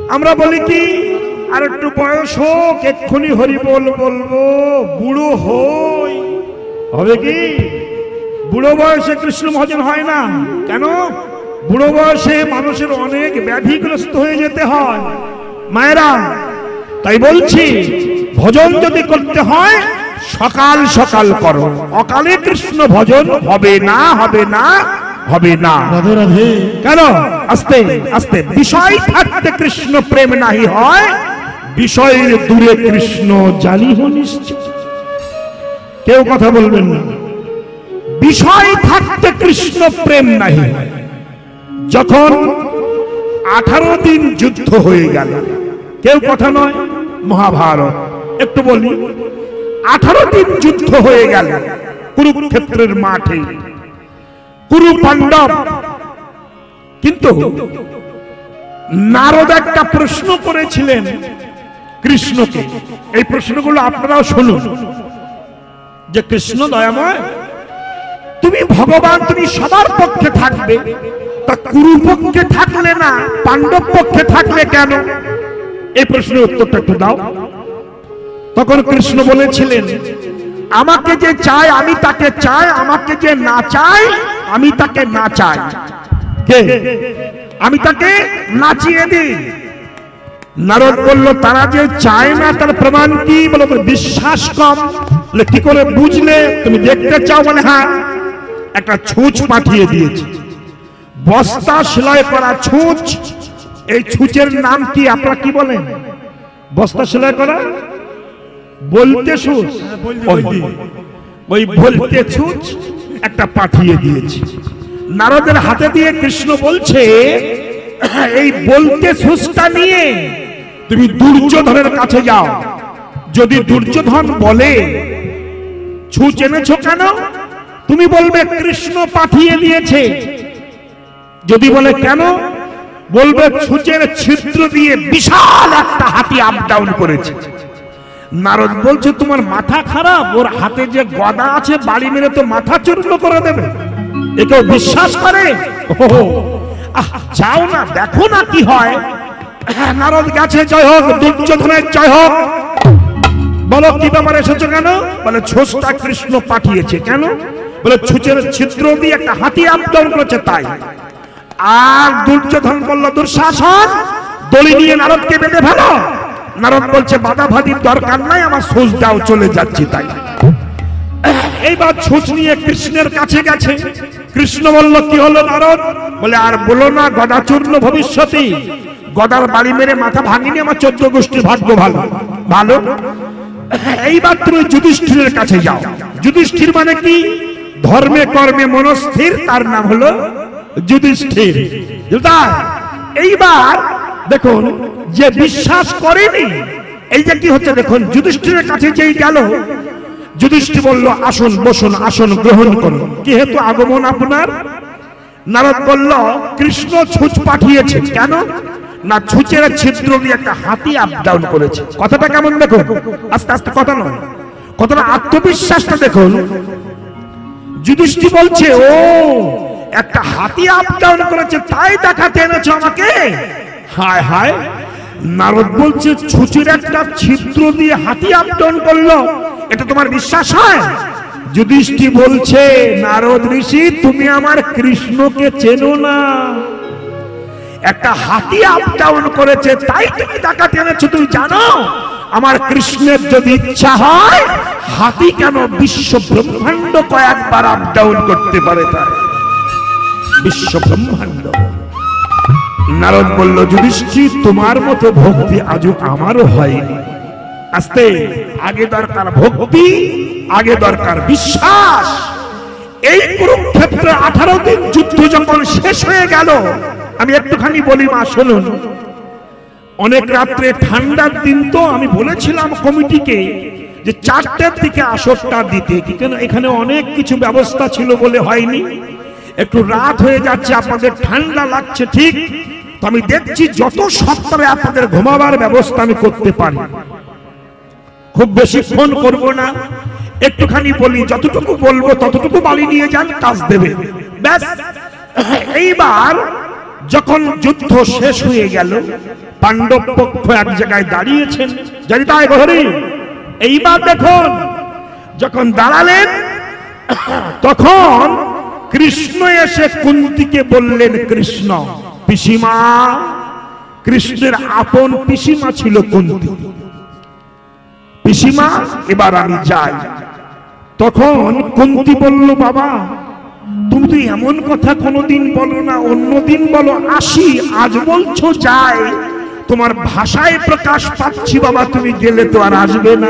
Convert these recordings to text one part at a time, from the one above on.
আমরা বলি কি আর একটু বয়স হোক এক্ষুনি হরি বল বলবো, বুড়ো হই। হবে কি বুড়ো বয়সে কৃষ্ণ ভজন হয় না কেন? বুড়ো বয়সে মানুষের অনেক ব্যাধিগ্রস্ত হয়ে যেতে হয় মায়েরা। তাই বলছি ভজন যদি করতে হয় সকাল সকাল করো, অকালে কৃষ্ণ ভজন হবে না, হবে না, হবে না। কেন? আস্তে আস্তে বিষয় থাকতে কৃষ্ণ প্রেম নাহি হয়, বিষয়ের দূরে কৃষ্ণ জানিহ নিশ্চয়। কেউ কথা বলবেন না। বিষয় থাকতে কৃষ্ণ প্রেম নাহি। যখন 18 দিন যুদ্ধ হয়ে গেল, কেউ কথা নয়, মহাভারত একটু বলি, 18 দিন যুদ্ধ হয়ে গেল কুরুক্ষেত্রের মাঠে, কুরু পাণ্ডব। কিন্তু নারদ একটা প্রশ্ন করেছিলেন কৃষ্ণকে। এই প্রশ্নগুলো আপনারাও শুনুন। যে কৃষ্ণ দয়াময়, তুমি ভগবান, তুমি সবার পক্ষে থাকবে, তা কুরু পক্ষে থাকলে না পাণ্ডব পক্ষে থাকলে কেন? এই প্রশ্নের উত্তরটা একটু দাও। তখন কৃষ্ণ বলেছিলেন, আমাকে যে চায় আমি তাকে চাই, আমাকে যে না চায় আমি তাকে না চাই। কে? আমি তাকে নাচিয়ে দিই। নারদ বলল, তারা যে চায় না তার প্রমাণ কি? বলো বিশ্বাস কম। বলে কি করে বুঝলে? তুমি দেখতে চাও? বলে হ্যাঁ। একটা ছুঁচ পাঠিয়ে দিয়েছি, বস্তা সেলাই করা ছুঁচ। এই ছুঁচের নাম কি? আপনারা কি বলেন? বস্তা সেলাই করা বলতে ছুঁচ, ওই বলতে ছুঁচ একটা পাঠিয়ে দিয়েছি নারদের হাতে দিয়ে। কৃষ্ণ বলছে, এই বলতে ছুঁচটা নিয়ে তুমি দুর্যোধনের কাছে যাও। যদি দুর্যোধন বলে ছুঁচ এনেছো কেন, তুমি বলবে কৃষ্ণ পাঠিয়ে দিয়েছে। যদি বলে কেন, বলবে ছুঁচের ছিদ্র দিয়ে বিশাল একটা হাতি আপ ডাউন করেছে। নারদ বলছে, তোমার মাথা খারাপ? ওর হাতে যে গদা আছে বাড়ি মেরে তো মাথা চূর্ণ করে দেবে। একেও বিশ্বাস করে? যাও না, দেখো না কি হয়। নারদ গেছে, জয় হোক, দুর্যোধনের জয় হোক। বলো কি ব্যাপার এসেছো কেন? বলে ছুঁচটা কৃষ্ণ পাঠিয়েছে। কেন? বলে ছুঁচের ছিদ্র দিয়ে একটা হাতি আপ ডাউন করেছে তাই। আর দুর্যোধন বলল, দুঃশাসন দড়ি নিয়ে নারদকে বেঁধে ফেলো। নারদ বলছে, বাধাবাধির দরকার নাই, আমার ছুঁচ দাও, চলে যাচ্ছি তাই। এইবার ছুঁচ নিয়ে কৃষ্ণের কাছে গেছে। কৃষ্ণ বলল, কি হলো নারদ? বলে আর বলো না, গদা চূর্ণ ভবিষ্যতে। গদার বাড়ি মেরে মাথা ভাঙিনি, আমার 14 গোষ্ঠীর ভাগ্য ভালো ভালো। এইবার তুমি যুধিষ্ঠিরের কাছে যাও। যুধিষ্ঠির মানে কি? ধর্মে কর্মে মনস্থির, তার নাম হলো যুধিষ্ঠির। এইবার দেখুন, যে বিশ্বাস করেনি, এই যে কি হচ্ছে দেখুন, যুধিষ্ঠিরের কাছে যেই গেল, যুধিষ্ঠির বলল, আসুন বসুন, আসন গ্রহণ করুন। কি হেতু আগমন আপনার? নারদ বলল, কৃষ্ণ ছুঁচ পাঠিয়েছে। কেন না, ছুঁচের ছিদ্র দিয়ে একটা হাতি আপ ডাউন করেছে। কথাটা কেমন দেখুন, আস্তে আস্তে কথা নয়, কতটা আত্মবিশ্বাসটা দেখুন। যুধিষ্ঠির বলছে, ও একটা হাতি আপ ডাউন করেছে, তাই দেখাতে এনেছো আমাকে? হায় হায়। নারদ বলছে, ছুঁচের একটা ছিদ্র দিয়ে হাতি আপ ডাউন করলো, এটা তোমার বিশ্বাস হয়? যুধিষ্ঠির বলছে, নারদ ঋষি, তুমি আমার কৃষ্ণকে চেনো না। একটা হাতি আপ ডাউন করেছে তাই তুমি দেখাতে এনেছো। তুমি জানো আমার কৃষ্ণের যদি ইচ্ছা হয়, হাতি কেন বিশ্ব ব্রহ্মাণ্ড কয়েকবার আপ ডাউন করতে পারে, তাই বিশ্ব ব্রহ্মাণ্ড। নারদ বলল, যুধিষ্ঠির, তোমার মতো ভক্তি আজও আমারও হয়নি। আস্তে, আগে দরকার ভক্তি, আগে দরকার বিশ্বাস। এই কুরুক্ষেত্রে 18 দিন যুদ্ধ যখন শেষ হয়ে গেল, আমি একটুখানি বলি মা শুনুন। অনেক রাত্রে ঠান্ডার দিন তো, আমি বলেছিলাম কমিটিকে যে 4টের দিকে আসরটা দিতে, কেন এখানে অনেক কিছু ব্যবস্থা ছিল বলে হয়নি। একটু রাত হয়ে যাচ্ছে, আপনাদের ঠান্ডা লাগছে ঠিক, তো আমি দেখছি যত সত্তরে আপনাদের ঘুমাবার ব্যবস্থা আমি করতে পারি। খুব বেশি ফোন করব না, একটুখানি বলি, যতটুকু বলবো ততটুকু বাড়ি নিয়ে যান, কাজ দেবে, ব্যাস। এইবার যখন যুদ্ধ শেষ হয়ে গেল, পাণ্ডব পক্ষ এক জায়গায় দাঁড়িয়েছেন, জানি তাই ঘরে। এইবার দেখুন, যখন দাঁড়ালেন তখন কৃষ্ণ এসে কুন্তিকে বললেন, কৃষ্ণ পিসিমা, কৃষ্ণের আপন পিসিমা ছিল কুন্তি, পিসিমা এবার আমি যাই। তখন কুন্তি বলল, বাবা তুমি তো এমন কথা কোনোদিন বলো না, অন্যদিন বলো আসি, আজ বলছো যাই। তোমার ভাষায় প্রকাশ পাচ্ছি বাবা, তুমি গেলে তো আর আসবে না।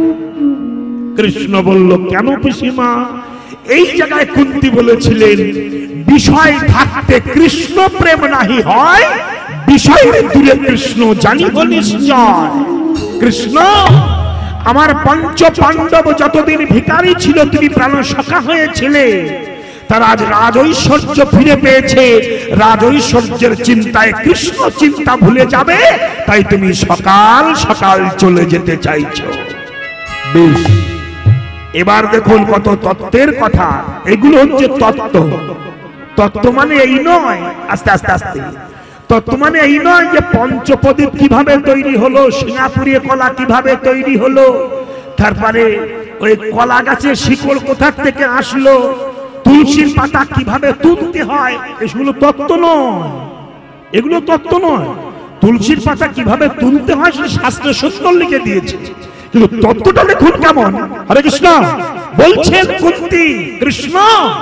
কৃষ্ণ বলল, কেন পিসিমা? এই জায়গায় কুন্তি বলেছিলেন, বিষয় থাকতে কৃষ্ণ প্রেম নাহি হয়, বিষয়ের দূরে কৃষ্ণ জানিব নিশ্চয়। কৃষ্ণ আমার পঞ্চ পাণ্ডব যতদিন ভিখারি ছিল, তুমি প্রাণ সখা হয়েছিলে, তারা আজ রাজৈশ্বর্য ফিরে পেয়েছে, রাজৈশ্বর্যের চিন্তায় কৃষ্ণ চিন্তা ভুলে যাবে, তাই তুমি সকাল সকাল চলে যেতে চাইছো। বেশ, এবার দেখুন কত তত্ত্বের কথা। এগুলো হচ্ছে তত্ত্ব। তত্ত্ব মানে এই নয়, আস্তে আস্তে আস্তে, তত্ত্ব মানে এই নয় যে পঞ্চপ্রদীপ কিভাবে তৈরি হলো, সিঙ্গাপুরি কলা কিভাবে তৈরি হলো, তারপরে ওই কলা গাছের শিকড় কোথা থেকে আসলো, তুলসীর পাতা কিভাবে তুলতে হয়, এগুলো তত্ত্ব নয়। এগুলো তত্ত্ব নয়। তুলসীর পাতা কিভাবে তুলতে হয় সে শাস্ত্রে সত্য লিখে দিয়েছে, কিন্তু তত্ত্বটা দেখুন কেমন। হরে কৃষ্ণ বলছেন কুন্তি, কৃষ্ণ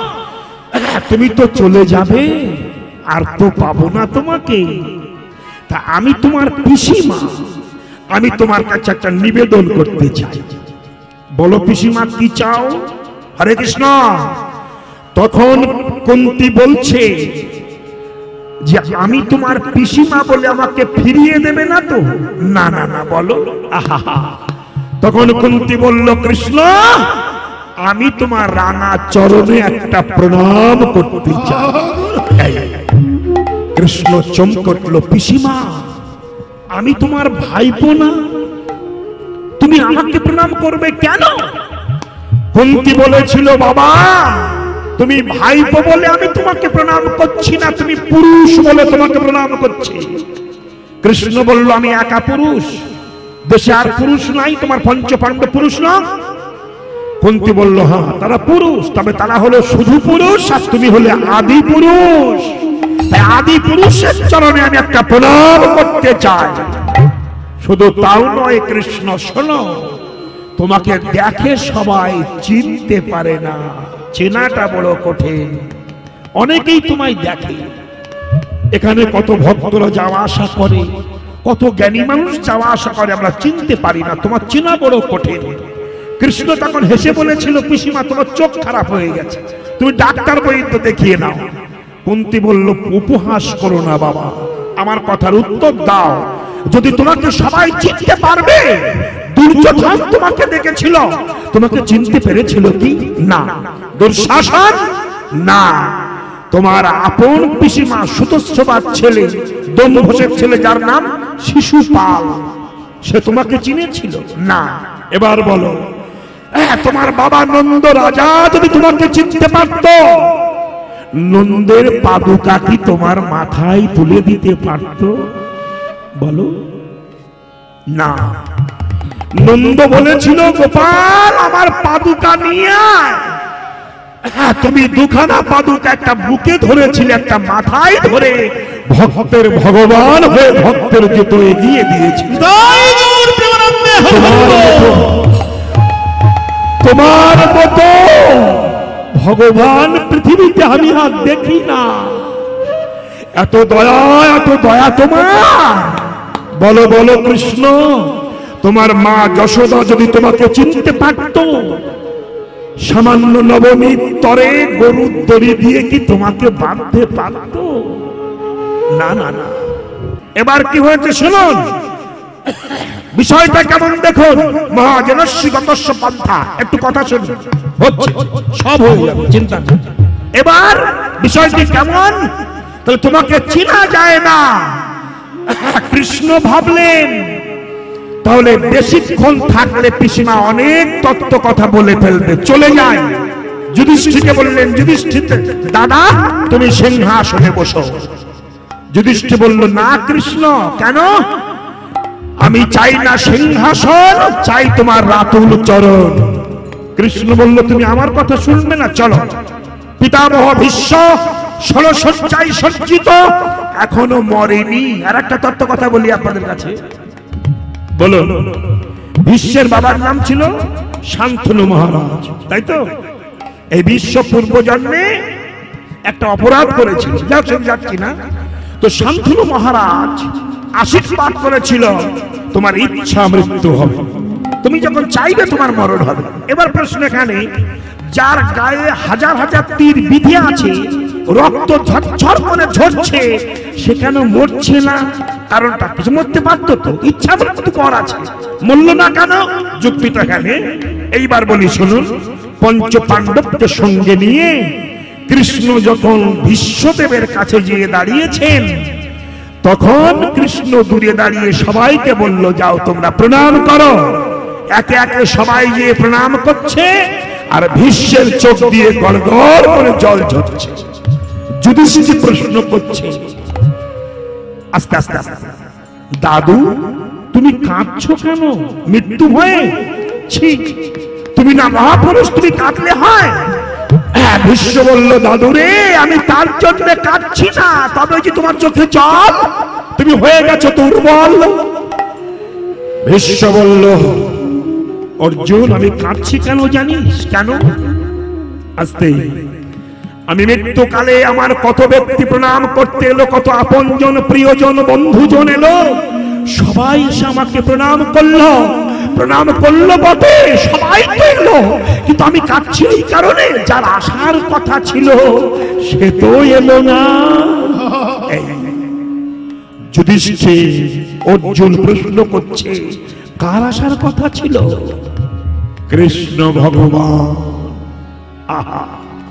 তুমি তো চলে যাবে, আর তো পাবো না তোমাকে, তা আমি তোমার পিসিমা, আমি তোমার কাছে একটা নিবেদন করতে চাই। বলো পিসিমা কি চাও? হরে কৃষ্ণ। তখন কুন্তি বলছে যে আমি তোমার পিসিমা বলে আমাকে ফিরিয়ে দেবে না তো? না না না, বলো। আহা, তখন কুন্তি বলল, কৃষ্ণ আমি তোমার রাঙা চরণে একটা প্রণাম করতে চাই। কৃষ্ণ চমকটল, পিসিমা আমি তোমার ভাইপো না, তুমি আমাকে প্রণাম করবে কেন? কুন্তি বলেছিল, বাবা তুমি ভাইপো বলে আমি তোমাকে প্রণাম করছি না, তুমি পুরুষ বলে তোমাকে প্রণাম করছি। কৃষ্ণ বলল, আমি একা পুরুষ, দেশে আর পুরুষ নাই, তোমার পঞ্চ পাণ্ডব পুরুষ না? কুন্তি বলল, হ্যাঁ তারা পুরুষ, তবে তারা হলো শুধু পুরুষ, আর তুমি হলে আদি পুরুষ। তাই আদি পুরুষের চরণে আমি একটা প্রণাম করতে চাই। শুধু তাও নয় কৃষ্ণ, শোনো, তোমাকে দেখে সবাই চিনতে পারে না, চেনাটা বড় কঠিন। অনেকেই তোমায় দেখে, এখানে কত ভক্তরা যাওয়া আসা করে, কত জ্ঞানী মানুষ যাওয়া আসা করে, আমরা চিনতে পারি না, তোমার চেনা বড় কঠিন। কৃষ্ণ তখন হেসে বলেছিল, পিসিমা তোমার চোখ খারাপ হয়ে গেছে, তুমি ডাক্তার বৈদ্য দেখিয়ে নাও। কুন্তি বলল, উপহাস করো না বাবা, আমার কথার উত্তর দাও। যদি তোমাকে সবাই চিনতে পারবে, দুর্যোধন তোমাকে দেখেছিল, তোমাকে চিনতে পেরেছিল কি না? দুঃশাসন না, তোমার আপন পিসিমা সুতোৎসবার ছেলে, দম্ভসের ছেলে যার নাম শিশুপাল, সে তোমাকে চিনেছিল না? এবার বলো, তোমার বাবা নন্দ রাজা যদি তোমাকে চিনতে পারত, নন্দের পাদুকা কি তোমার মাথায় তুলে দিতে পারত? বলো না। নন্দ বলেছিল, গোপাল আমার পাদুকা নিয়ে আয়। তুমি দুখানা পাদুকা একটা বুকে ধরেছিলে, একটা মাথায় ধরে ভক্তের ভগবান হয়ে ভক্তের জুতো এগিয়ে দিয়েছিল। তোমার মতো ভগবান পৃথিবীতে আমি আর দেখি না। এত দয়া তোমার। বলো বলো কৃষ্ণ, তোমার মা যশোদা যদি তোমাকে চিনতে পারত, সামান্য নবমীর তরে গরুর দড়ি দিয়ে কি তোমাকে বাঁধতে পারত? না না না। এবার কি হয়েছে শুনুন, বিষয়টা কেমন দেখুন। মহাজনস্যি গতস্য পন্থা, একটু কথা শুনুন, হচ্ছে সব হয়ে যাবে, চিন্তা নেই। এবার বিষয়টি কেমন, তাহলে তোমাকে চেনা যায় না। কৃষ্ণ ভাবলেন তাহলে বেশিক্ষণ থাকলে পিসিমা অনেক তত্ত্ব কথা বলে ফেলবে, চলে যায়। যুধিষ্ঠিরকে বললেন, যুধিষ্ঠির দাদা তুমি সিংহাসনে বসো। যুধিষ্ঠির বলল, না কৃষ্ণ, কেন? আমি চাই না সিংহাসন, চাই তোমার রাতুল চরণ। কৃষ্ণ বলল, তুমি আমার কথা শুনবে না? চলো। পিতামহ ভীষ্ম ষোলশয্যায় সজ্জিত, এখনো মরেনি। আর একটা তত্ত্ব কথা বলি আপনাদের কাছে, বলো। ভীষ্মের বাবার নাম ছিল শান্তনু মহারাজ, তাই তো? এই বিশ্ব পূর্ব জন্মে একটা অপরাধ করেছিল, যাচ্ছি না তো। শান্তনু মহারাজ আশীর্বাদ করেছিল, তোমার ইচ্ছা মৃত্যু হবে, তুমি যখন চাইবে তোমার মরণ হবে। এবার প্রশ্ন এখানে, যার গায়ে হাজার হাজার তীর বিধে আছে, রক্ত ঝরঝর করে ঝরছে, সে কেন মরছে না? কারণটা কিছু, মরতে পারত তো, ইচ্ছা মৃত্যু কর আছে, মরল না কেন? যুক্তিটা এখানে। এইবার বলি শুনুন। পঞ্চ পাণ্ডবকে সঙ্গে নিয়ে কৃষ্ণ যখন ভীষ্মদেবের কাছে গিয়ে দাঁড়িয়েছেন, তখন কৃষ্ণ দূরে দাঁড়িয়ে সবাইকে বলল, যাও তোমরা প্রণাম করো। একে একে সবাই গিয়ে প্রণাম করছে, আর ভীষ্মের চোখ দিয়ে গড়গড় করে জল ঝরছে। যুধিষ্ঠির প্রশ্ন করছে, আস্তে আস্তে আস্তে, দাদু তুমি কাঁদছো কেন? মৃত্যু হয়ে? তুমি না মহাপুরুষ, তুমি কাঁদলে হয়? ভীষ্ম বলল, দাদু রে, আমি তার জন্য কাঁদছি না, তবে যে তোমার চোখে জল, তুমি হয়ে গেছো দুর্বল। ভীষ্ম বলল, অর্জুন আমি কাঁদছি কেন জানিস? কেন? আস্তে, আমি মৃত্যুকালে আমার কত ব্যক্তি প্রণাম করতে এলো, কত আপনজন, প্রিয়জন, বন্ধুজন এলো, সবাই এসে আমাকে প্রণাম করলো। প্রণাম করলো বটে, সবাই তো এলো, কিন্তু আমি কাঁদছি এই কারণে, যার আসার কথা ছিল সে তো এলো না। যুধিষ্ঠির অর্জুন প্রশ্ন করছে, কার আসার কথা ছিল? কৃষ্ণ ভগবান। আহা,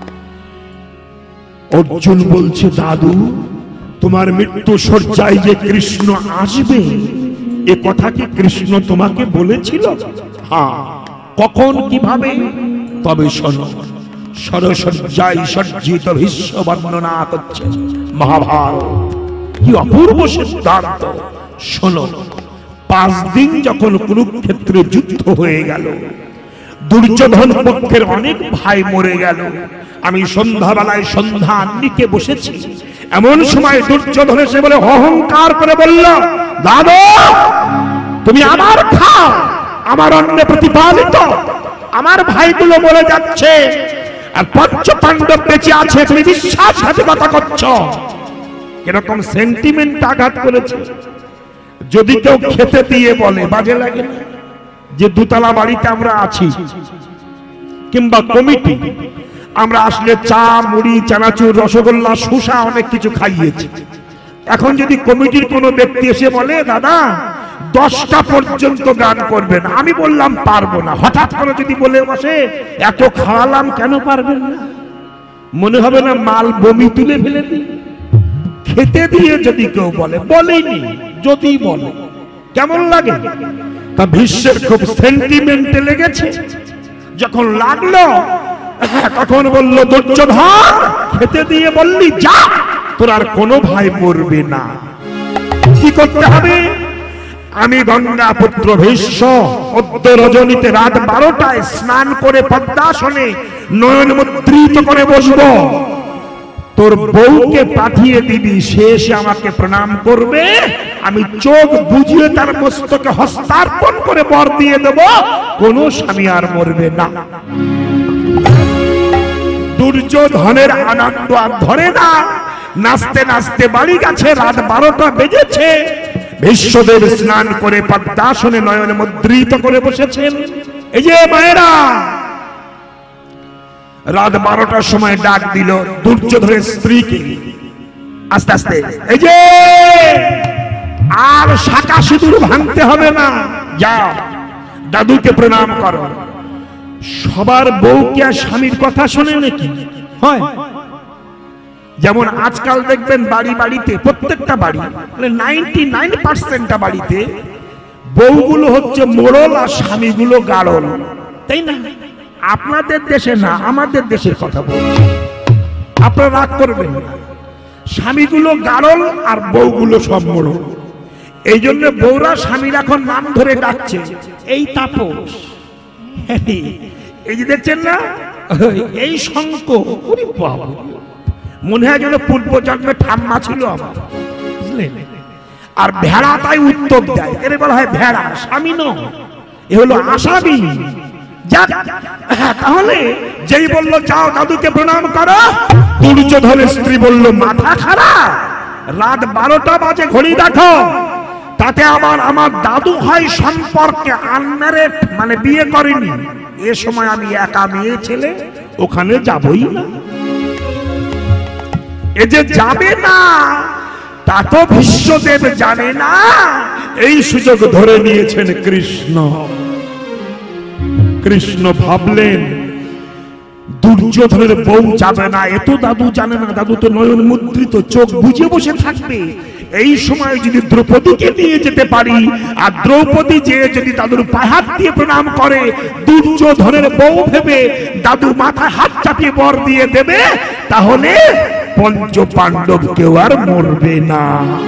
অর্জুন বলছে, দাদু তোমার মৃত্যু শয্যায় যে কৃষ্ণ আসবে, এ কথা কি কৃষ্ণ তোমাকে বলেছিল? হ্যাঁ। কখন, কিভাবে? তবে শোনো। সরসজ্জায় সজ্জিত ভীষ্ম বর্ণনা করছে মহাভারত। কি অপূর্ব সিদ্ধান্ত! শোনো, 5 দিন যখন কুরুক্ষেত্রে যুদ্ধ হয়ে গেল, দুর্যোধন পক্ষের অনেক ভাই মরে গেল, আমি সন্ধ্যাবেলায় সন্ধান নিতে বসেছি, এমন সময় দুর্যোধন এসে বলে, অহংকার করে বলল, দাদা তুমি আমার খাও, আমার অন্ন প্রতিপালিত, আমার ভাইগুলো মরে যাচ্ছে, আর পঞ্চ পাণ্ডব বেঁচে আছে, তুমি বিশ্বাসঘাতকতা করছো। কিরকম সেন্টিমেন্ট আঘাত করেছে। যদি কেউ খেতে দিয়ে বলে, বাজে লাগে না? যে দুতলা বাড়িতে আমরা আছি, কিংবা কমিটি, আমরা আসলে চা, মুড়ি, চানাচুর, রসগোল্লা, শসা অনেক কিছু খাইয়েছি। এখন যদি কমিটির কোনো ব্যক্তি এসে বলে, দাদা 10টা পর্যন্ত গান করবেন, আমি বললাম পারবো না, হঠাৎ করে যদি বলে বসে, এত খাওয়ালাম কেন পারবেন না? মনে হবে না মাল বমি তুলে ফেলে দিই? খেতে দিয়ে যদি কেউ বলে, বলেনি, যদি বলে কেমন লাগে? তা ভীষ্মের খুব সেন্টিমেন্টে লেগেছে। যখন লাগলো, তখন বলল, দুর্যোধন খেতে দিয়ে বললি, যা, তোর আর কোনো ভাই মরবে না। কি করতে হবে? আমি গঙ্গা পুত্র ভীষ্ম অদ্য রজনীতে রাত 12টায় স্নান করে পদ্মাসনে নয়ন মুদ্রিত করে বসবো। তোর বউকে পাঠিয়ে দিবি, সে এসে আমাকে প্রণাম করবে, আমি চোখ বুঝিয়ে তার মস্তকে হস্তার্পণ করে বর দিয়ে দেব, কোন স্বামী আর মরবে না। দুর্যোধনের আনন্দ আর ধরে না, নাচতে নাচতে বাড়ি গেছে, রাত 12টা বেজেছে। ভীষ্মদেব স্নান করে পদ্মাসনে নয়ন মুদ্রিত করে বসেছেন। এই যে মায়েরা, রাত 12টার সময় ডাক দিল দুর্যোধনের স্ত্রীকে, আস্তে আস্তে, এই যে আর শাঁখা সিঁদুর ভাঙতে হবে না, যাও দাদুকে প্রণাম করো। সবার বউ কি আর স্বামীর কথা শোনে নাকি? হয়। যেমন আজকাল দেখবেন বাড়ি বাড়িতে, প্রত্যেকটা বাড়ি, 99% বাড়িতে বউগুলো হচ্ছে মোড়ল আর স্বামীগুলো গাড়ল, তাই না? আপনাদের দেশে না, আমাদের দেশের কথা বলছি, আপনারা রাগ করবেন না। স্বামীগুলো গাড়ল আর বউগুলো সব মোড়ল। এই জন্য বউরা স্বামীর এখন নাম ধরে ডাকছে, এই তাপস, এই যে দেখছেন না, এই শঙ্ক, মনে হয় যেন পূর্ব জন্মে ঠাম্মা ছিল আমার, বুঝলেন? আর ভেড়া তাই উত্তর দেয়, এর বলা হয় ভেড়া, স্বামী নয়, এ হলো আসামি। তাহলে যেই বললো যাও দাদুকে প্রণাম করো, দুর্যোধনের স্ত্রী বলল মাথা খারাপ, রাত 12টা বাজে ঘড়ি দেখো, তাতে আবার আমার দাদু হয় সম্পর্কে আনম্যারেড, মানে বিয়ে করেনি, এ সময় আমি একা মেয়ে ছেলে ওখানে যাবই না। এ যে যাবে না তা তো ভীষ্মদেব জানে না, এই সুযোগ ধরে নিয়েছেন কৃষ্ণ। কৃষ্ণ ভাবলেন দুর্যোধনের বউ যাবে না, এত দাদু জানে না, দাদু তো নয়ন মুদ্রিত, চোখ বুজে বসে থাকবে। এই সময় যদি দ্রৌপদীকে নিয়ে যেতে পারি, আর দ্রৌপদী যে যদি দাদুর পায়ে হাত দিয়ে প্রণাম করে, দুর্যোধনের বউ ভেবে দাদু মাথায় হাত চাপিয়ে বর দিয়ে দেবে, তাহলে পঞ্চ পাণ্ডব কেউ আর মরবে না।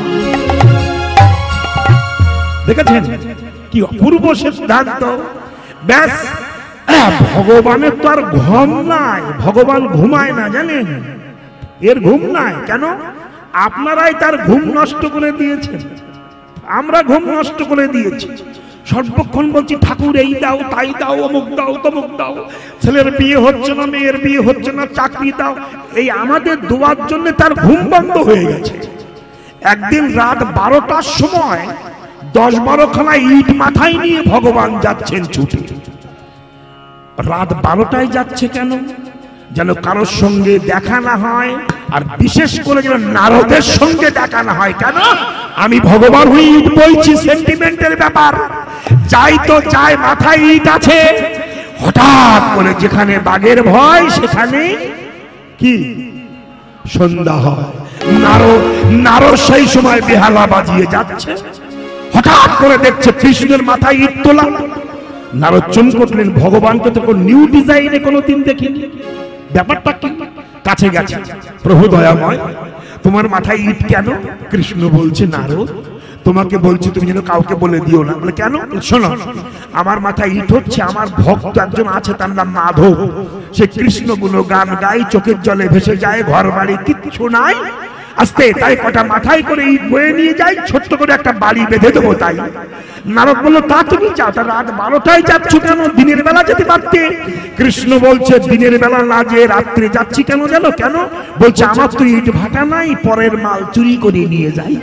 দেখেছেন কি অপূর্ব সিদ্ধান্ত। ব্যাস, ভগবানের তো আর ঘুম নাই, ভগবান ঘুমায় না, জানেন? এর ঘুম নাই কেন? আপনারাই তার ঘুম নষ্ট করে দিয়েছেন, আমরা ঘুম নষ্ট করে দিয়েছি। সর্বক্ষণ বলছি ঠাকুর এই দাও তাই দাও, অমুক দাও তমুক দাও, ছেলের বিয়ে হচ্ছে না, মেয়ের বিয়ে হচ্ছে না, চাকরি দাও, এই আমাদের দোয়ার জন্য তার ঘুম বন্ধ হয়ে গেছে। একদিন রাত 12টার সময় 10-12 খানা ইট মাথায় নিয়ে ভগবান যাচ্ছেন ছুটে। রাত 12টায় যাচ্ছে কেন? যেন কারোর সঙ্গে দেখা না হয়, আর বিশেষ করে যেন নারদের সঙ্গে দেখা না হয়। কেন? আমি ভগবান হয়ে ইট বইছি, সেন্টিমেন্টের ব্যাপার, যাই তো যাই, মাথায় ইট আছে। হঠাৎ করে যেখানে বাঘের ভয় সেখানে কি সন্ধ্যা হয়। নারদ সেই সময় বেহালা বাজিয়ে যাচ্ছে, হঠাৎ করে দেখছে কৃষ্ণের মাথায় ইট তোলা। নারদ চমকলেন, ভগবানকে তো নিউ ডিজাইনে কোনোদিন দেখিনি, ব্যাপারটা কি? কাছে গেছে, প্রভু দয়াময়, তোমার মাথায় ইট কেন? কৃষ্ণ বলছে, নারদ তোমাকে বলছি তুমি যেন কাউকে বলে দিও না। বলে কেন? শোনো, আমার মাথায় ইট হচ্ছে, আমার ভক্ত একজন আছে, তার নাম মাধব, সে কৃষ্ণ গুলো গান গাই, চোখের জলে ভেসে যায়, ঘর বাড়ি কিচ্ছু নাই, আস্তে তাই কটা মাথায় করে ইট বয়ে নিয়ে যাই, ছোট্ট করে একটা বাড়ি বেঁধে দেবো তাই। নারদ বলল, তা তুমি যাও, তা রাত 12টায় যাচ্ছ কেন? দিনের বেলা যেতে পারতে। কৃষ্ণ বলছে, দিনের বেলা না যে রাত্রে যাচ্ছি কেন জানো? কেন? বলছে, আমার তো ইট ভাটা নাই, পরের মাল চুরি করে নিয়ে যাই।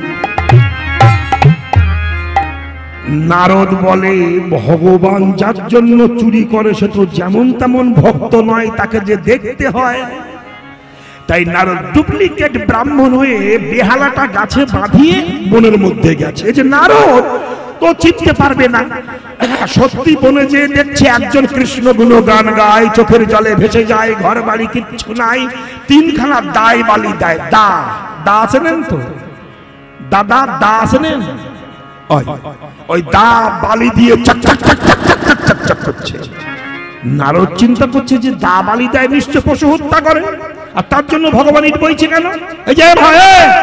নারদ বলে, ভগবান যার জন্য চুরি করে সে তো যেমন তেমন ভক্ত নয়, তাকে যে দেখতে হয়। তাই নারদ ডুপ্লিকেট ব্রাহ্মণ হয়ে বেহালাটা গাছে বাঁধিয়ে বনের মধ্যে গেছে। এই যে নারদ তো চিনতে পারবে না, সত্যি বনে যে দেখছে একজন কৃষ্ণ গুণ গান গায়, চোখের জলে ভেসে যায়, ঘর বাড়ি কিচ্ছু নাই, 3খানা দায় বালি দেয়। দা আছেন তো, দাদা দা আছেন, ওই দা বালি দিয়ে চক চক চক চক চক চক চক করছে। নারদ চিন্তা করছে যে দা বালি দেয়, নিশ্চয় পশু হত্যা করে, আর তার জন্য ভগবান ইট বইছে কেন? এই যে ভাই,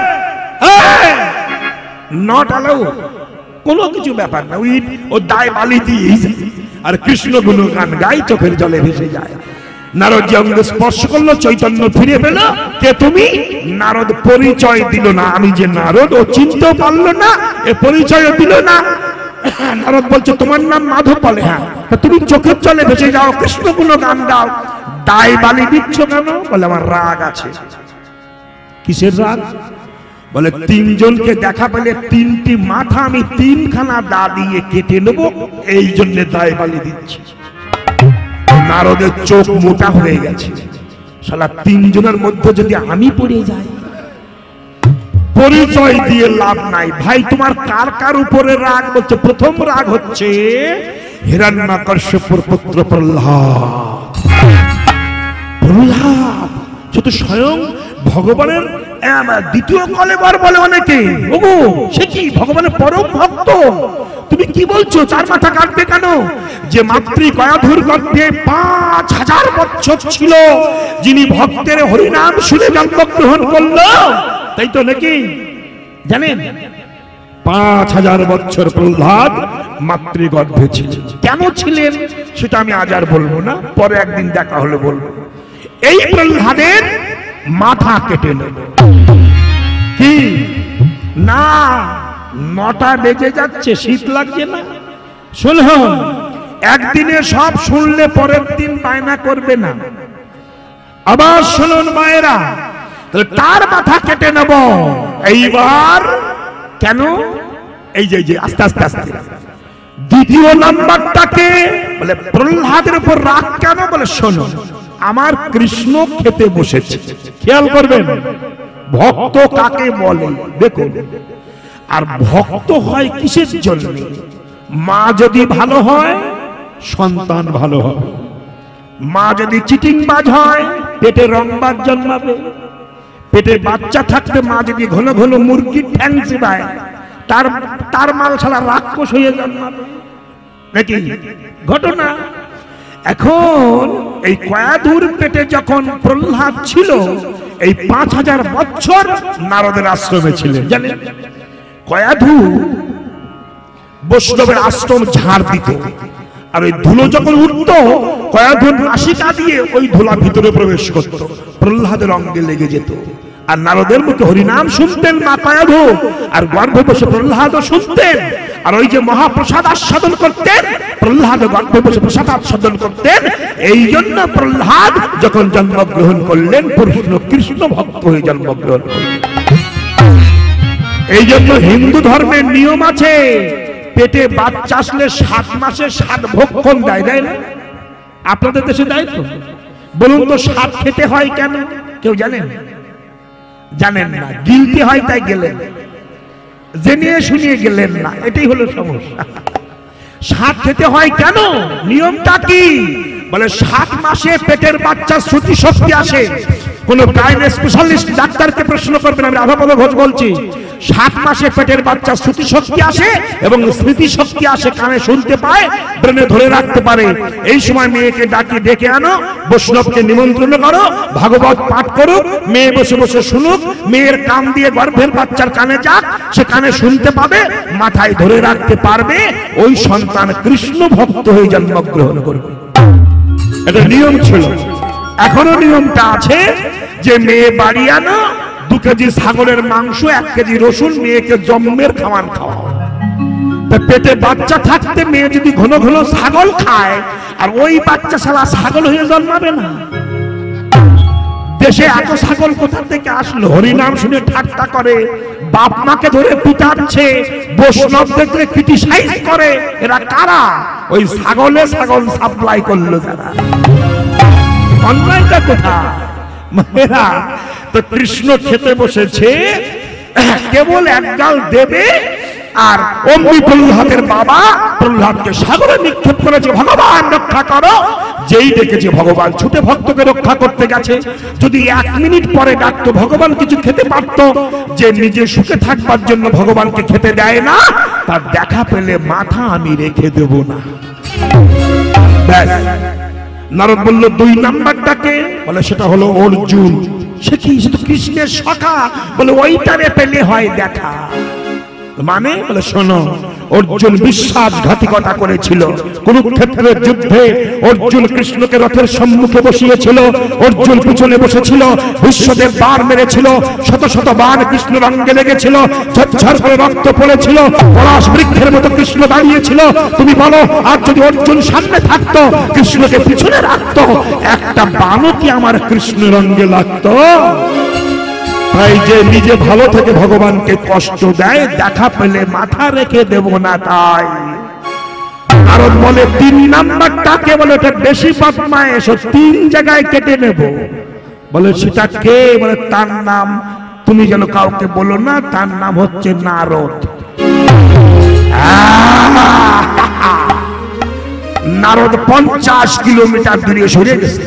নট অ্যালাউ, কোনো কিছু ব্যাপার না, ইট ও দায় বালি দিয়ে, আর কৃষ্ণ গুণ গান গাই, চোখের জলে ভেসে যায়। নারদ যে অঙ্গ স্পর্শ করলো, চৈতন্য ফিরে পেল। কে তুমি? নারদ পরিচয় দিল না, আমি যে নারদ, ও চিনতেও পারলো না, এ পরিচয় দিল না। নারদ বলছে, তোমার নাম মাধব? বলে হ্যাঁ। তুমি চোখের জলে ভেসে যাও, কৃষ্ণ গুণ গান গাও, দায় বালি দিচ্ছ কেন? বলে আমার রাগ আছে। কিসের রাগ? বলে 3জনকে দেখা পেলে 3টি মাথা আমি 3খানা দা দিয়ে কেটে নেবো, এই জন্য দায় বালি দিচ্ছি। নারদের চোখ মোটা হয়ে গেছে, শালা 3জনের মধ্যে যদি আমি পড়ে যাই, পরিচয় দিয়ে লাভ নাই। ভাই তোমার কার কার উপরে রাগ? বলছে, প্রথম রাগ হচ্ছে হিরণ্যকশ্যপুর পুত্র প্রহ্লাদ। প্রহ্লাদ সে তো স্বয়ং ভগবানের দ্বিতীয় কলেবর বলে অনেকে। ওগো, সে কি ভগবানের পরম ভক্ত? তুমি কি বলছো? তার মাথা কাটবে কেন? যে মাতৃগয়াধুর গর্ভে 5000 বছর ছিল, যিনি ভক্তের হরিনাম শুনে জন্মগ্রহণ করলো, তাই তো নাকি? জানেন 5000 বছর প্রহ্লাদ মাতৃগর্ভে ছিলেন। কেন ছিলেন সেটা আমি আজ আর বলবো না, পরে একদিন দেখা হলে বলবো। এই প্রহ্লাদের মাথা কেটে নেব। কি না 9টা বেজে যাচ্ছে, শীত লাগছে না? শুনুন, একদিনে সব শুনলে পরের দিন বায়না করবে না। আবার শুনুন মায়েরা, তার মাথা কেটে নেব এইবার। কেন? এই যে আস্তে আস্তে আস্তে দ্বিতীয় নাম্বারটাকে বলে প্রহ্লাদের উপর রাগ কেন? বলে শোনো, আমার কৃষ্ণ খেতে বসেছে। খেয়াল করবেন ভক্ত কাকে বলে দেখুন। আর ভক্ত হয় কিসের জন্য? মা যদি ভালো হয় সন্তান ভালো হবে, মা যদি চিটিংবাজ হয় পেটে রংবাজ জন্মাবে, পেটে বাচ্চা থাকতে মা যদি ঘন ঘন মুরগির ঠ্যাং চিবায় তার মাল ছাড়া রাক্ষস হয়ে জন্মাবে নাকি ঘটনা। এখন এই কয়াধুর পেটে যখন প্রহ্লাদ ছিল, এই 5000 বছর নারদের আশ্রমে ছিলেন। জানেন কয়াধু বৈষ্ণবের আশ্রম ঝাড় দিত, আর ওই ধুলো যখন উঠত কয়াধুর নাসিকা দিয়ে ওই ধুলা ভিতরে প্রবেশ করত, প্রহ্লাদের অঙ্গে লেগে যেত। আর নারদের মুখে হরিনাম শুনতেন মা কয়াধু, আর গর্ভে বসে প্রহ্লাদও শুনতেন। আর ওই যে মহাপ্রসাদ আস্বাদন করতেন, প্রহ্লাদ গর্ভে বসে প্রসাদ আস্বাদন করতেন। এই জন্য প্রহ্লাদ যখন জন্মগ্রহণ করলেন কৃষ্ণ ভক্ত হয়ে জন্মগ্রহণ করলেন। এই জন্য হিন্দু ধর্মের নিয়ম আছে, পেটে বাচ্চা আসলে 7 মাসে 7 ভক্ষণ দেয়, দেয় না? আপনাদের দেশে দেয় তো? বলুন তো 7 খেতে হয় কেন? কেউ জানেন? জানেন না, গিলতে হয় তাই গেলেন, জেনে শুনিয়ে গেলেন না, এটাই হলো সমস্যা। 7 খেতে হয় কেন? নিয়মটা কি? বলে 7 মাসে পেটের বাচ্চা শ্রুতি শক্তি আসে। কোন গাইন স্পেশালিস্ট ডাক্তারকে প্রশ্ন করবেন, আমি রাধাপদ ঘোষ বলছি। 7 মাসে পেটের বাচ্চা শ্রুতি শক্তি আসে এবং স্মৃতি শক্তি আসে, কানে শুনতে পায়, ব্রেনে ধরে রাখতে পারে। এই সময় মেয়েকে ডাকি ডেকে আনো, বৈষ্ণবকে নিমন্ত্রণ করো, ভাগবত পাঠ করুক, মেয়ে বসে বসে শুনুক, মেয়ের কান দিয়ে গর্ভের বাচ্চার কানে যাক, সে কানে শুনতে পাবে, মাথায় ধরে রাখতে পারবে, ওই সন্তান কৃষ্ণ ভক্ত হয়ে জন্মগ্রহণ করবে। এটা নিয়ম ছিল। এখনো নিয়মটা আছে যে মেয়ে বাড়ি আনো, 2 কেজি ছাগলের মাংস, 1 কেজি রসুন, মেয়েকে জন্মের খাওয়ান খাওয়া। পেটে বাচ্চা থাকতে মেয়ে যদি ঘন ঘন ছাগল খায়, আর ওই বাচ্চা শালা ছাগল হয়ে জন্মাবে না। দেশে এত ছাগল কোথা থেকে আসলো? হরিনাম শুনে ঠাট্টা করে, বাপ মাকে ধরে পিটাচ্ছে, বৈষ্ণব দেখলে ক্রিটিসাইজ করে। এরা কারা? ওই ছাগল সাপ্লাই করলো যারা। অন্যায়টা কোথায়? মেয়েরা তো কৃষ্ণ খেতে বসেছে, কেবল 1 গাল দেবে, আর অমনি প্রহ্লাদের বাবা প্রহ্লাদকে সাগরে নিক্ষেপ করেছে, ভগবান রক্ষা করো। যেই ডেকেছে ভগবান ছুটে ভক্তকে রক্ষা করতে গেছে। যদি 1 মিনিট পরে ডাকতো, ভগবান কিছু খেতে পারতো। যে নিজে সুখে থাকবার জন্য ভগবানকে খেতে দেয় না, তার দেখা পেলে মাথা আমি রেখে দেব না। নারদ বলল 2 নাম্বারটাকে, বলে সেটা হলো অর্জুন। সে কি? সে তো কৃষ্ণের সখা। বলে ওইটারে পেলে হয় দেখা। মানে বলে শোনো, অর্জুন বিশ্বাসঘাতকতা করেছিল। কুরুক্ষেত্রের যুদ্ধে অর্জুন কৃষ্ণকে রথের সম্মুখে বসিয়েছিল, অর্জুন পিছনে বসেছিল, বিশ্বদেব বাণ মেরেছিল, শত শত বাণ কৃষ্ণের অঙ্গে লেগেছিল, ঝরঝর করে রক্ত পড়েছিল, পলাশ বৃক্ষের মতো কৃষ্ণ দাঁড়িয়েছিল। তুমি বলো, আর যদি অর্জুন সামনে থাকতো, কৃষ্ণকে পিছনে রাখতো, একটা বাণও কি আমার কৃষ্ণের অঙ্গে লাগতো? তাই যে নিজে ভালো থেকে ভগবানকে কষ্ট দেয়, দেখা পেলে মাথা রেখে দেব না। তাই কারণ বলে 3 নাম্বারটাকে, বলে ওটা বেশি বদমায়েশ, 3 জায়গায় কেটে নেব। বলে সেটা কে? বলে তার নাম তুমি যেন কাউকে বলো না, তার নাম হচ্ছে নারদ। নারদ 50 কিলোমিটার দূরে সরে গেছে।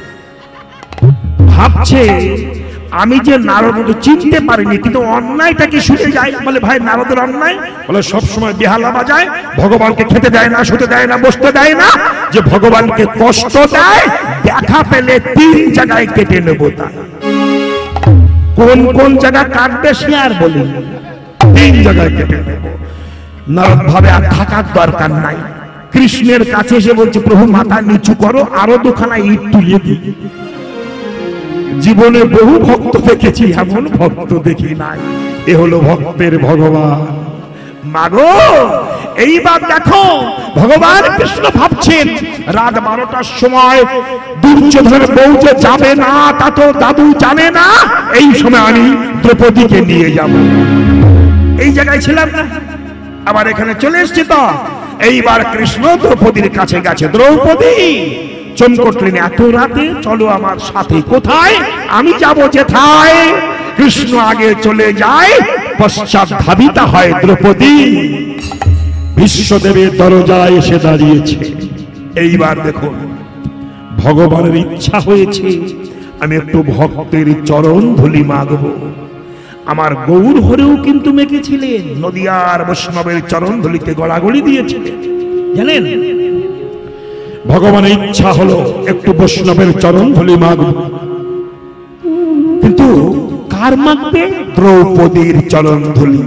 ভাবছে আমি যে নারদ চিনতে পারিনি, কিন্তু অন্যায়টা কি শুনে যায়? বলে ভাই নারদের অন্যায়? বলে সবসময় বেহালা বাজায়, ভগবানকে খেতে দেয় না, শুতে দেয় না, বসতে দেয় না, যে ভগবানকে কষ্ট দেয়, দেখা পেলে 3 জায়গায় কেটে নেব। তা কোন কোন জায়গা কাটবে সে আর বলি, 3 জায়গায় কেটে দেব। নরক ভাবে আর থাকার দরকার নাই। কৃষ্ণের কাছে এসে বলছে, প্রভু মাথা নিচু করো, আরো 2খানা ইট তুলিয়ে দিই। জীবনে বহু ভক্ত দেখেছি, এমন ভক্ত দেখি নাই। এ হলো ভক্তের ভগবান। মাগো এইবার দেখো, ভগবান কৃষ্ণ ভাবছেন রাত 12টার সময় দুর্যোধনের বউ যে যাবে না তা তো দাদু জানে না, এই সময় আমি দ্রৌপদীকে নিয়ে যাব। এই জায়গায় ছিলাম না, আবার এখানে চলে এসছি তো। এইবার কৃষ্ণ দ্রৌপদীর কাছে গেছে। দ্রৌপদী চমকটলেন, এত রাতে? চলো আমার সাথে। কোথায়? আমি যাব যেথায়। কৃষ্ণ আগে চলে যায়, পশ্চাৎ ধাবিতা হয় দ্রৌপদী। বিশ্বদেবের দরজায় এসে দাঁড়িয়েছে। এইবার দেখুন, ভগবানের ইচ্ছা হয়েছে আমি একটু ভক্তের চরণ ধুলি মাগব। আমার গৌর হরেও কিন্তু মেখেছিলেন, নদিয়ার বৈষ্ণবের চরণ ধুলিতে গড়াগড়ি দিয়েছিলেন, জানেন। ভগবানের ইচ্ছা হলো একটু বৈষ্ণবের চরণ ধুলি মাগব, কিন্তু কার মাগবে? দ্রৌপদীর চরণ ধুলি।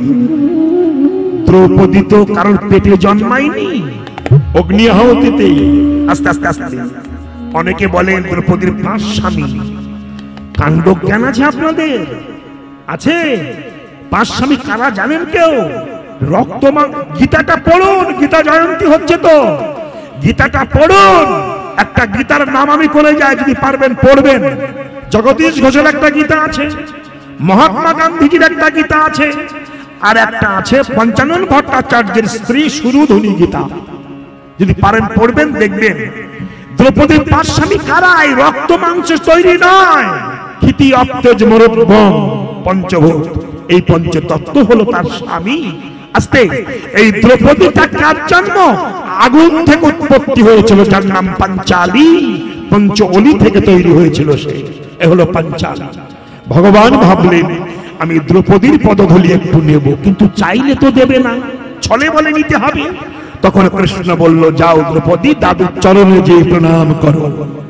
দ্রৌপদী তো কারোর পেটে জন্মায়নি, অগ্নি আহুতিতে। আস্তে আস্তে আস্তে অনেকে বলেন দ্রৌপদীর 5 স্বামী। কাণ্ড জ্ঞান আছে আপনাদের? আছে? 5 স্বামী কারা জানেন কেউ? রক্তমা গীতাটা পড়ুন, গীতা জয়ন্তী হচ্ছে তো, গীতাটা পড়ুন। একটা গীতার নাম আমি করে যাই, যদি পারবেন পড়বেন। জগদীশ ঘোষের একটা গীতা আছে, মহাত্মা গান্ধীজির একটা গীতা আছে, আর একটা আছে পঞ্চানন ভট্টাচার্যের স্ত্রী সুরধুনী গীতা। যদি পারেন পড়বেন, দেখবেন দ্রৌপদীর 5 স্বামী কারা? রক্ত মাংস তৈরি নয়, ক্ষিতি অপ্তেজ মরুদ্ভম পঞ্চভূত, এই পঞ্চতত্ত্ব হলো তার স্বামী। আস্তে এই দ্রৌপদীটা কার জন্ম? আগুন থেকে উৎপত্তি হয়েছিল, যার নাম পাঞ্চালী। পঞ্চঅলি থেকে তৈরি হয়েছিল সে, এ হলো পাঞ্চালী। ভগবান ভাবলেন আমি দ্রৌপদীর পদধূলি একটু নেব, কিন্তু চাইলে তো দেবে না, ছলে বলে নিতে হবে। তখন কৃষ্ণ বলল, যাও দ্রৌপদী, দাদুর চরণে যে প্রণাম করো।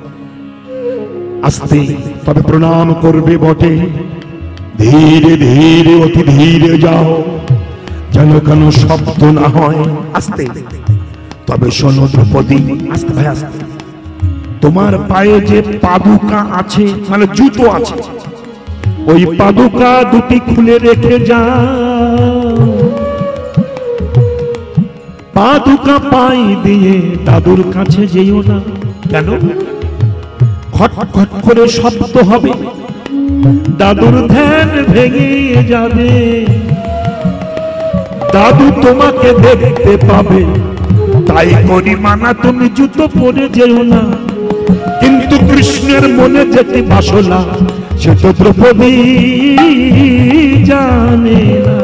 আস্তে, তবে প্রণাম করবে বটে, ধীরে ধীরে অতি ধীরে যাও, যেন কোনো শব্দ না হয়। আস্তে, তবে শোনো দ্রৌপদী, আস্তে ভাই আস্তে, তোমার পায়ে যে পাদুকা আছে, মানে জুতো আছে, ওই পাদুকা দুটি খুলে রেখে যাও। পাদুকা পাই দিয়ে দাদুর কাছে যেও না। কেন? খট খট করে শব্দ হবে, দাদুর ধ্যান ভেঙে যাবে, দাদু তোমাকে দেখতে পাবে। তাই করি মানা, তুমি জুতো পরে যেও না। কিন্তু কৃষ্ণের মনে যেতে বাসনা, সে তো দ্রৌপদী জানে না।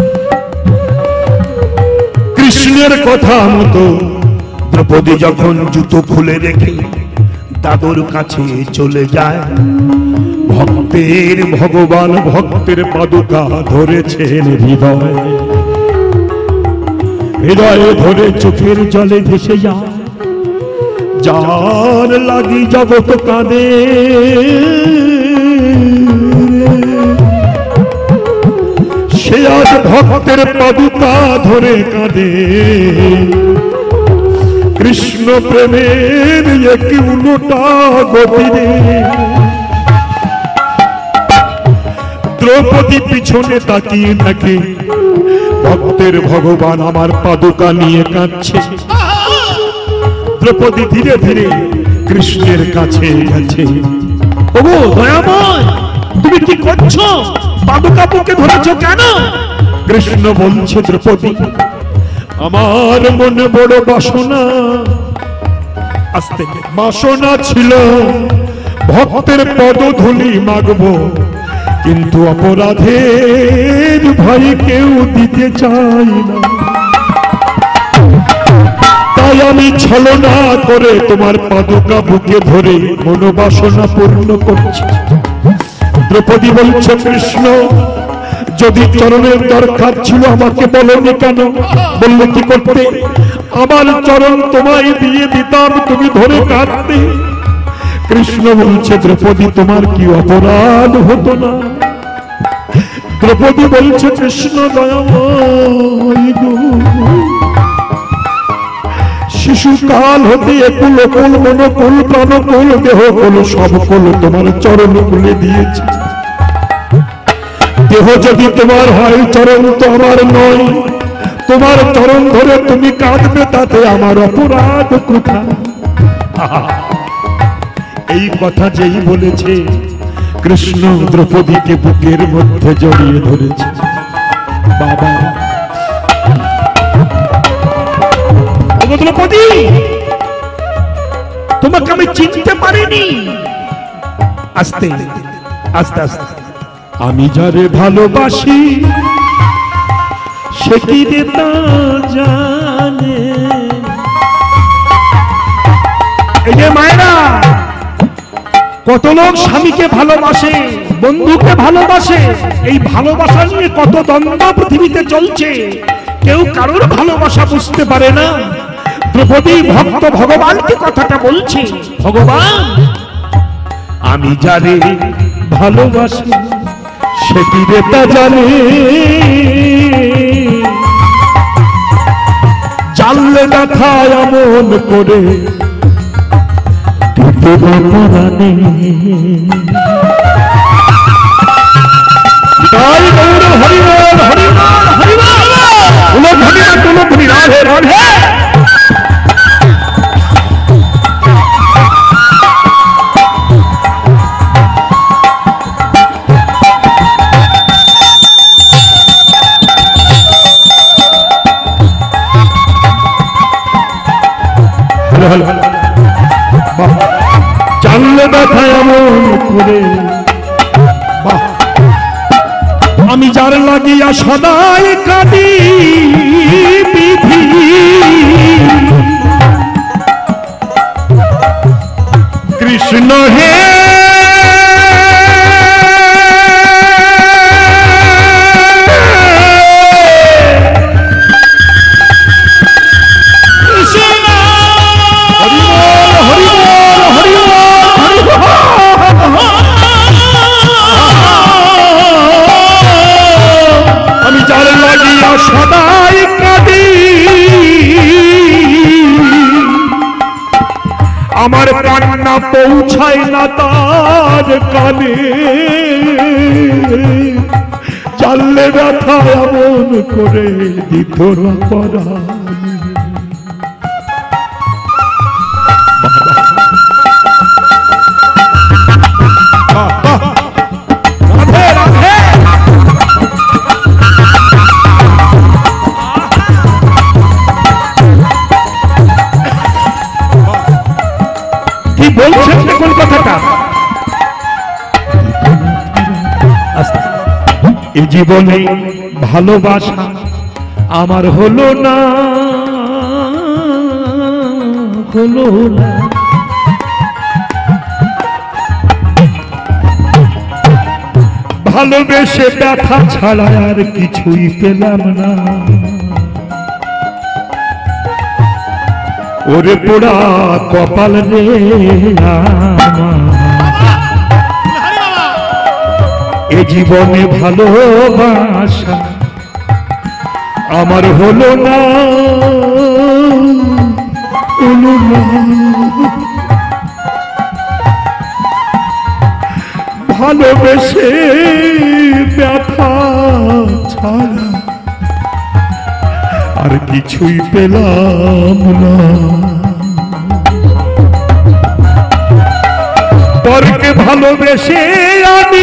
কৃষ্ণের কথা মতো দ্রৌপদী যখন জুতো খুলে রেখে দাদুর কাছে চলে যায়, ভক্তের ভগবান ভক্তের পাদুকা ধরেছেন হৃদয়, হৃদয়ে ধরে চোখের জলে ভেসে যায়। যার লাগি জগৎ কাঁদে, সে আজ ভক্তের পাদুকা ধরে কাঁদে। কৃষ্ণ প্রেমের একটি উল্টা গতি রে। দ্রৌপদী পিছনে তাকিয়ে থাকে, ভক্তের ভগবান আমার পাদুকা নিয়ে কাঁদছে। দ্রৌপদী ধীরে ধীরে কৃষ্ণের কাছে গেছে। ওগো দয়াময়, তুমি কি করছো? পাদুকা বুকে ধরেছো কেন? কৃষ্ণ বলছে, দ্রৌপদী আমার মনে বড় বাসনা, আস্তে বাসনা ছিল ভক্তের পদধূলি মাগবো, কিন্তু অপরাধের ভয়ে কেউ দিতে চাই না। তাই আমি ছলনা করে তোমার পাদুকা বুকে ধরে মনোবাসনা পূর্ণ করছি। দ্রৌপদী বলছে, কৃষ্ণ যদি চরণের দরকার ছিল আমাকে বলনি কেন? বললে কি করতে? আমার চরণ তোমায় দিয়ে দিতাম, তুমি ধরে কাঁদতে। কৃষ্ণ বলছে, দ্রৌপদী তোমার কি অপরাধ হতো না? দ্রৌপদী বলছে কৃষ্ণ দয়াময় গো, শিশুকাল হতে একুল কুল মনোকুল প্রাণকুল দেহ কুল সব কুল তোমার চরণ কুলে দিয়েছে। দেহ যদি তোমার হয়, চরণ তো আমার নয়। তোমার চরণ ধরে তুমি কাঁদবে, তাতে আমার অপরাধ কোথায়? এই কথা যেই বলেছে, কৃষ্ণ দ্রৌপদীকে বুকের মধ্যে জড়িয়ে ধরেছে। বাবা দ্রৌপদী, তোমাকে আমি চিনতে পারিনি। আস্তে আস্তে আস্তে, আমি যারে ভালোবাসি সে কি রে তা জানে। এই যে মায়েরা, কত লোক স্বামীকে ভালোবাসে, বন্ধুকে ভালোবাসে, এই ভালোবাসা নিয়ে কত দ্বন্দ্ব পৃথিবীতে চলছে। কেউ কারোর ভালোবাসা বুঝতে পারে না। দ্রৌপদী ভক্ত ভগবানকে কথাটা বলছে, ভগবান আমি যারে ভালোবাসি সে কি রে তা জানে। জানলে না খায় এমন করে পরাণে। তাই গৌর হরিবল হরিবল হরিবল, তুলো ধরি না তুলো ধরি, রাধে রাধে। জানলে ব্যথা এমন করে, আমি যার লাগিয়া সদাই কাঁদি বিধি। কৃষ্ণ হে সদাই কাঁদি, আমার কান্না পৌঁছায় না তার কানে। জানলে ব্যথা এমন করে দিত না পরাণে। বলছেন দেখুন কথাটা, এই জীবনে ভালোবাসা আমার হলো না, হলো না। ভালোবেসে ব্যথা ছাড়া আর কিছুই পেলাম না। ওরে পোড়া কপাল রে এ জীবনে ভালোবাসা আমার হলো না, হলো না। ভালোবেসে ব্যথা ছাড়া আর কিছুই পেলাম না। পরকে ভালোবেসে আমি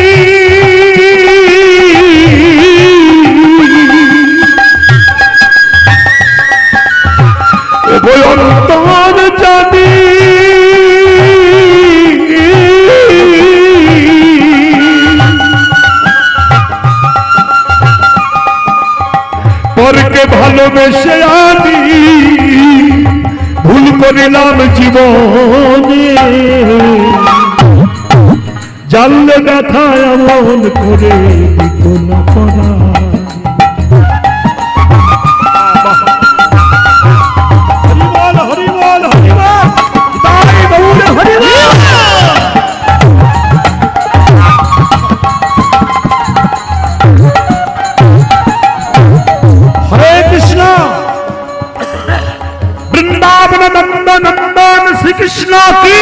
অন্তর জানি, পরকে ভালোবেসে আমি ভুল করিলাম জীবনে। জানলে ব্যথা এমন করে দিত না পরাণে। কৃষ্ণ কি।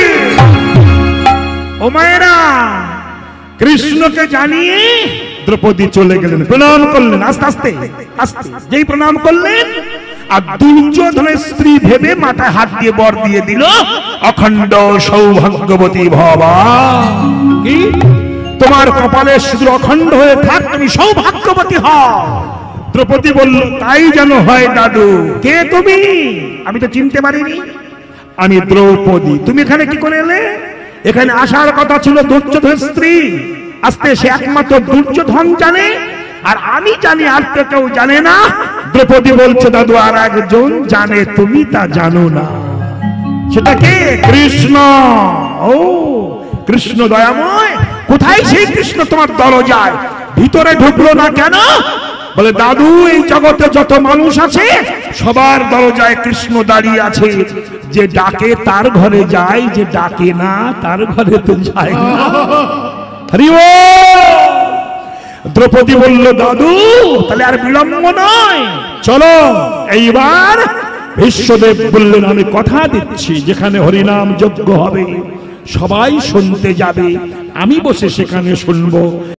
ও মায়েরা, কৃষ্ণকে জানিয়ে দ্রৌপদী চলে গেলেন, প্রণাম করলেন আস্তে আস্তে আস্তে। যেই প্রণাম করলেন, আর দুর্যোধনের স্ত্রী ভেবে মাথায় হাত দিয়ে বর দিয়ে দিল, অখণ্ড সৌভাগ্যবতী ভবা। কি তোমার কপালে শুধু অখণ্ড হয়ে থাক, তুমি সৌভাগ্যবতী হও। দ্রৌপদী বলল, তাই যেন হয় দাদু। কে তুমি? আমি তো চিনতে পারিনি। আমি দ্রৌপদী। তুমি এখানে কি করে এলে? এখানে আসার কথা ছিল দুর্যোধনের স্ত্রী, আস্তে সে একমাত্র দুর্যোধন জানে, আর আমি জানি, আর তো কেউ জানে না। দ্রৌপদী বলছে, দাদু আর একজন জানে, তুমি তা জানো না। সেটা কে? কৃষ্ণ। ও কৃষ্ণ দয়াময়, কোথায় সেই কৃষ্ণ তোমার দরজায়? ভিতরে ঢুকলো না কেন? বলে, দাদু এই জগতে যত মানুষ আছে সবার দরজায় কৃষ্ণ দাঁড়িয়ে আছে। যে ডাকে তার ঘরে যায়, যে ডাকে না তার ঘরে তো যায় না। হরি বল। দ্রৌপদী বলল, দাদু তাহলে আর বিলম্ব নয়, চলো এইবার। ভীষ্মদেব বললেন, আমি কথা দিচ্ছি, যেখানে হরিনাম যজ্ঞ হবে সবাই শুনতে যাবে, আমি বসে সেখানে শুনবো।